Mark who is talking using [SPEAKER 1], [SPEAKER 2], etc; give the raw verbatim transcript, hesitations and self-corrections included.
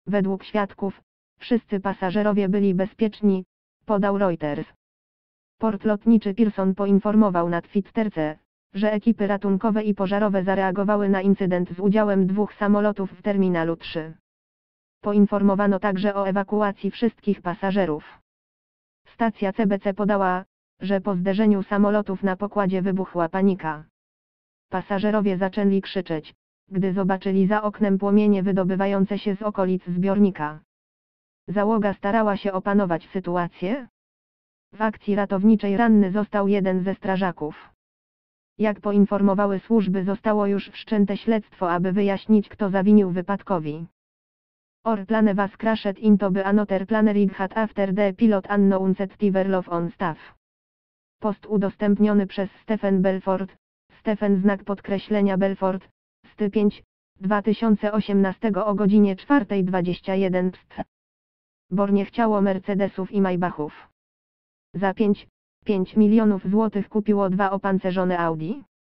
[SPEAKER 1] Według świadków, wszyscy pasażerowie byli bezpieczni, podał Reuters. Port lotniczy Pearson poinformował na Twitterce, że ekipy ratunkowe i pożarowe zareagowały na incydent z udziałem dwóch samolotów w terminalu trzy. Poinformowano także o ewakuacji wszystkich pasażerów. Stacja C B C podała, że po zderzeniu samolotów na pokładzie wybuchła panika. Pasażerowie zaczęli krzyczeć, gdy zobaczyli za oknem płomienie wydobywające się z okolic zbiornika. Załoga starała się opanować sytuację. W akcji ratowniczej ranny został jeden ze strażaków. Jak poinformowały służby, zostało już wszczęte śledztwo, aby wyjaśnić, kto zawinił wypadkowi. Our plane was crashed into the another plane rig had after the pilot announced Tiver Love on staff. Post udostępniony przez Stephen Belfort, Stephen znak podkreślenia Belfort, st pięć, dwa tysiące osiemnastego o godzinie czwarta dwadzieścia jeden pst. Bor nie chciało Mercedesów i Maybachów. Za pięć, pięć milionów złotych kupiło dwa opancerzone Audi.